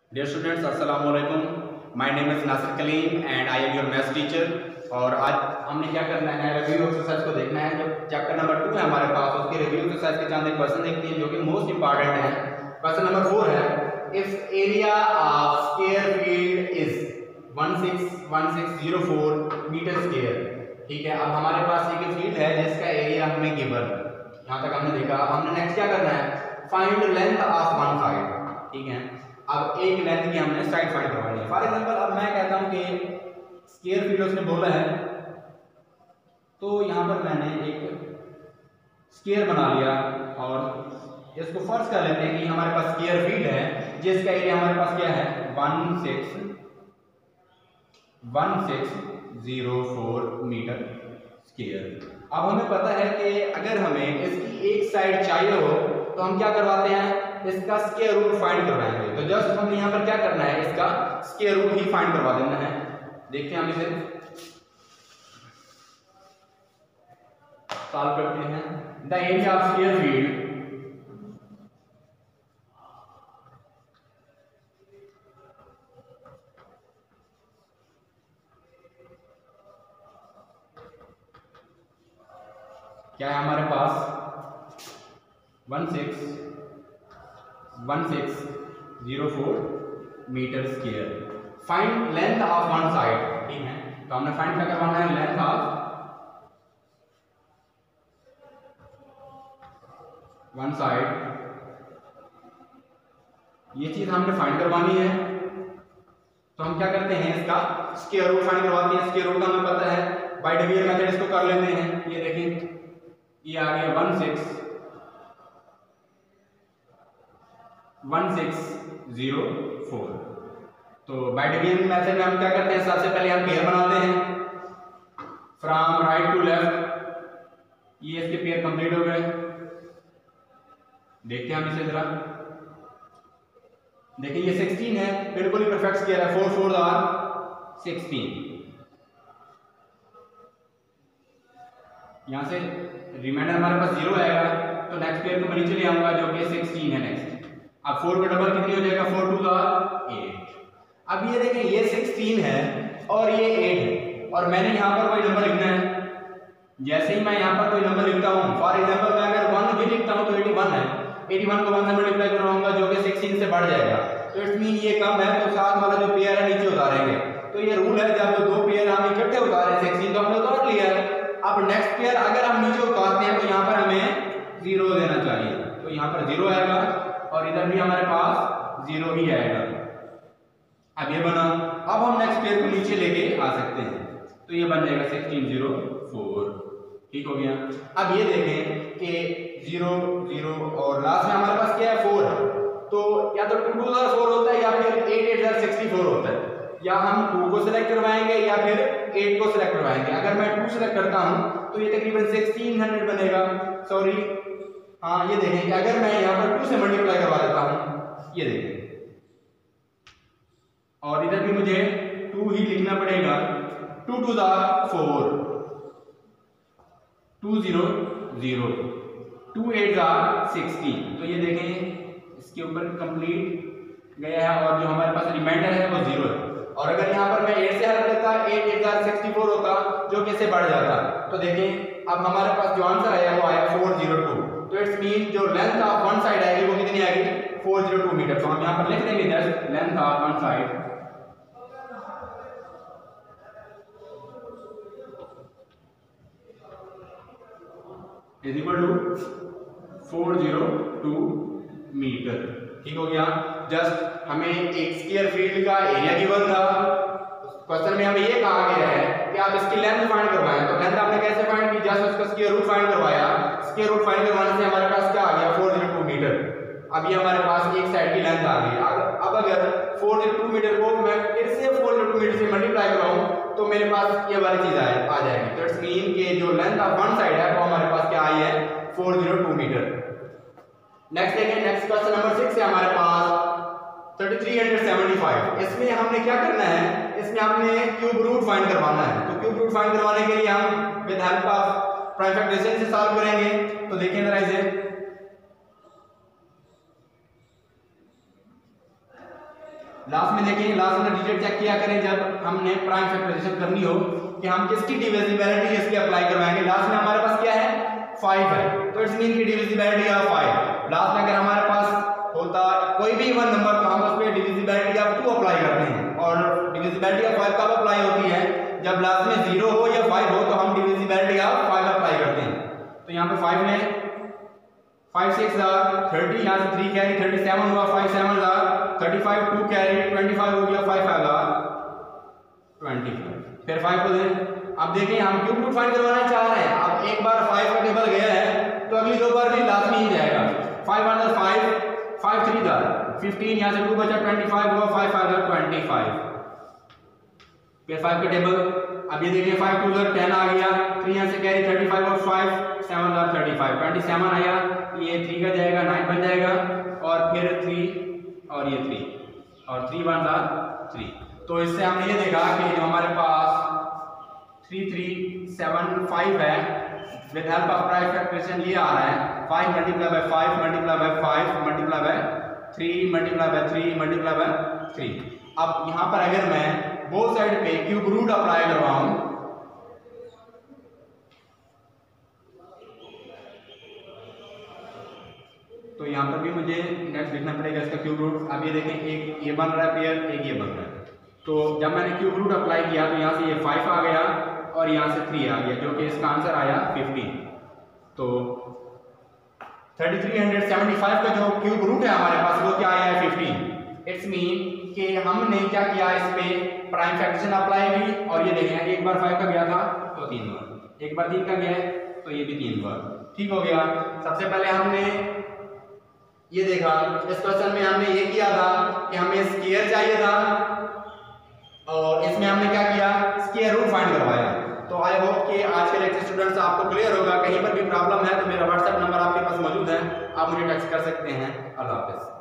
Dear students, अस्सलाम वालेकुम। My name is Nasir Kaleem and I am your maths teacher. और आज हमने क्या करना है, रिव्यू एक्सरसाइज को देखना है। जो चैप्टर नंबर 2 है हमारे पास, उसके रिव्यू एक्सरसाइज के चंद क्वेश्चन देखते हैं जो कि मोस्ट इंपॉर्टेंट है। क्वेश्चन नंबर 4 है, if area of square field is 161604 metre square. ठीक है, अब हमारे पास एक फील्ड है जिसका एरिया हमें गिवन, यहाँ तक हमने देखा। अब हमने नेक्स्ट क्या करना है, find length of one side. ठीक है, अब एक लेंथ की हमने साइड फाइंड करवानी है। फॉर एग्जांपल अब मैं कहता हूं कि स्क्वायर फील्ड उसने बोला है, तो यहां पर मैंने एक स्क्वायर बना लिया और इसको फर्ज कर लेते हैं कि हमारे पास स्क्वायर फील्ड है जिसका एरिया हमारे पास क्या है 1604 मीटर स्क्वायर। अब हमें पता है कि अगर हमें इसकी एक साइड चाहिए हो तो हम क्या करवाते हैं, इसका स्क्वायर रूट फाइंड करवाएंगे। तो जस्ट हमें यहाँ पर क्या करना है, इसका स्क्वायर रूट ही फाइंड करवा देना है। देखते हैं हम इसे सॉल्व करते हैं। The area of square field क्या है हमारे पास 1604 metre square. Find length of one side. ठीक है, तो हमने फाइंड क्या करवाना है, लेंथ ऑफ वन साइड। ये चीज हमने फाइंड करवानी है, तो हम क्या करते हैं, इसका स्क्वायर रूट फाइंड करवाते हैं। स्क्वायर रूट का हमें पता है, बाय डिवीजन मेथड इसको कर लेते हैं। ये देखें, ये आ गया 1604। तो बाय डिवीजन मेथड में हम क्या करते हैं, सबसे पहले हम पेयर बनाते हैं फ्रॉम राइट टू लेफ्ट। ये इसके पेयर कंप्लीट हो गए। देखते हैं हम इसे जरा। देखिए ये 16 है, बिल्कुल ही परफेक्ट स्क्वायर है। 4 4 आर 16। यहां से रिमाइंडर हमारे पास 0 आएगा, तो नेक्स्ट पेयर को मैं नीचे ले आऊंगा जो कि 16 है नेक्स्ट। अब 4 का डबल कितनी हो जाएगा, 4 2 आर 8। अब ये देखें, ये 16 है और ये 8 है, और मैंने यहां पर कोई नंबर लिखना है। जैसे ही मैं यहां पर कोई नंबर लिखता हूं, फॉर एग्जांपल मैं अगर 1 भी लिखता हूं तो 81 है। 81 को 1 से मल्टीप्लाई करवाऊंगा जो कि 16 से बढ़ जाएगा, तो इट्स मीन ये कम है, तो साथ वाला जो पेयर है नीचे उतारेंगे। तो ये रूल है, जब दो पेयर हम इकट्ठे उतारें 16 तो हमने उतार लिया है। अब नेक्स्ट पेयर अगर हम नीचे उतारते हैं तो यहाँ पर हमें 0 देना चाहिए, तो यहाँ पर 0 आएगा और इधर भी हमारे पास 0 ही आएगा। अब ये बना। अब हम नेक्स्ट पेयर को नीचे लेके आ सकते हैं, तो ये बन जाएगा 1604। ठीक हो गया। अब ये देखें कि 0 0 और लास्ट में हमारे पास क्या है, 4 है। तो या तो 2 2 4 होता है या फिर 8 8 64 होता है। या हम 2 को सिलेक्ट करवाएंगे या फिर 8 को सिलेक्ट करवाएंगे। अगर मैं 2 सिलेक्ट करता हूं तो ये तकरीबन 1600 बनेगा। सॉरी, हाँ ये देखें कि अगर मैं यहाँ पर 2 से मल्टीप्लाई करवा देता हूं, ये देखें, और इधर भी मुझे 2 ही लिखना पड़ेगा। 2 2 4 2 0 0 2 8 16। तो ये देखें, इसके ऊपर कंप्लीट गया है और जो हमारे पास रिमाइंडर है वो 0 है। और अगर यहाँ पर मैं 8 से हल करता, 8 8 64 होता जो कि इससे बढ़ जाता। तो देखें, अब हमारे पास जो आंसर आया वो आया 402। तो इट्स मीन जो लेंथ ऑफ वन साइड आएगी वो कितनी आएगी, 402 मीटर। तो हम यहाँ पर लिख देंगे just length of one side is equal to 402 metre. ठीक हो गया। जस्ट हमें एक स्क्वायर फील्ड का एरिया गिवन था। क्वेश्चन में हमें ये कहा गया है कि आप इसकी लेंथ फाइंड करवाएं। तो लेंथ आपने कैसे फाइंड की, जस्ट उसका स्क्वायर रूट फाइंड करवाया। स्क्वायर रूट फाइंड करवाने से हमारे पास क्या आ गया, 402 मीटर। अब ये हमारे पास एक साइड की लेंथ आ गई। अब अगर 402 मीटर को मैं फिर से 402 मीटर से मल्टीप्लाई कराऊं तो मेरे पास ये वाली चीज आ जाएगी। तो इट्स मीन कि जो लेंथ ऑफ वन साइड है वो हमारे पास क्या आई है, 402 मीटर। नेक्स्ट देखें, नेक्स्ट क्वेश्चन नंबर 6 है हमारे पास 3375। इसमें हमने क्या करना है, इसमें हमने क्यूब रूट फाइंड करवाना है। तो क्यूब रूट फाइंड करवाने के लिए हम with help of prime factorisation से सॉल्व करेंगे। तो देखें जरा इसे, लास्ट में देखें, लास्ट में डिजिट चेक किया करें जब हमने प्राइम फैक्टराइजेशन करनी हो कि हम किसकी डिविजिबिलिटी इसकी अप्लाई करवाएंगे। लास्ट में हमारे पास क्या है 5 है, तो इट्स मीन की डिविजिबिलिटी ऑफ 5। लास्ट में अगर हमारे पास होता कोई भी इवन नंबर तो हम उस पे डिविजिबिलिटी ऑफ 2 अप्लाई करते हैं, और डिविजिबिलिटी ऑफ 5 कब अप्लाई होती है जब लास्ट में 0 हो या 5 हो, तो हम डिविजिबिलिटी ऑफ 5 अप्लाई करते हैं। तो यहाँ पे 5 में 5 6 30, यहाँ से 3 कैरी 37 हुआ, 5 7 35, 2 कैरी 25 हो गया, 5 5 25। फिर 5 को दें। अब देखें हम क्यूब रूट फाइंड करवाना चाह रहे हैं। अब एक बार 5 का टेबल गया है तो अगली 2 बार भी लाजमी ही जाएगा। 5 1 5 5 3 15, यहाँ से 2 बचा 25 हुआ, 5 5 25। फिर 5 का टेबल अब ये देखिए 5 2 10 आ गया, 3 यहाँ से कैरी 35 और 5 7 35, 27 आया, ये 3 का जाएगा 9 बन जाएगा, और फिर 3 और ये 3 और 3 1 3। तो इससे हमने ये देखा कि जो हमारे पास 3375 है with help of prime factorisation ये आ रहा है 5 multiply by 5 multiply by 5 multiply by 3 multiply by 3 multiply by 3। अब यहाँ पर अगर मैं बोथ साइड पे क्यूब रूट अप्लाई करवाऊं तो यहाँ पर भी मुझे नेक्स्ट लिखना पड़ेगा इसका क्यूब रूट। अब ये देखें एक ये बन रहा है पेयर, एक ये बन रहा है। तो जब मैंने क्यूब रूट अप्लाई किया तो यहाँ से ये 5 आ गया और यहाँ से 3 आ गया, जो कि इसका आंसर आया 15। तो 3375 का जो क्यूब रूट है हमारे पास वो क्या आया है 15। इट्स मीन कि हमने क्या किया इस पे प्राइम फैक्टराइजेशन अप्लाई की, और ये देखें एक बार 5 का गया था तो 3 बार, एक बार 3 का गया है तो ये भी 3 बार। ठीक हो गया। सबसे पहले हमने ये देखा इस क्वेश्चन में हमने ये किया था कि हमें स्क्वायर चाहिए था, और इसमें हमने क्या किया स्क्वायर रूट फाइंड करवाया। तो आई होप कि आज के लेक्चर स्टूडेंट्स आपको क्लियर होगा। कहीं पर भी प्रॉब्लम है तो मेरा व्हाट्सएप नंबर आपके पास मौजूद है, आप मुझे टेक्स्ट कर सकते हैं। अल्लाह हाफिज़।